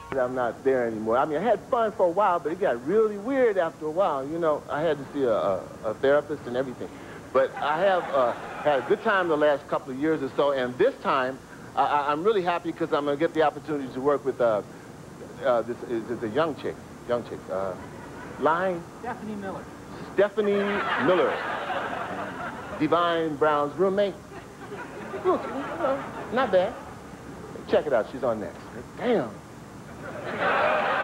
I'm not there anymore. I mean, I had fun for a while, but it got really weird after a while. You know, I had to see a therapist and everything. But I have had a good time the last couple of years or so, and this time, I'm really happy because I'm going to get the opportunity to work with this is a young chick. Stephanie Millar. Stephanie Millar. Divine Brown's roommate. Look, not bad. Check it out, she's on next. Damn.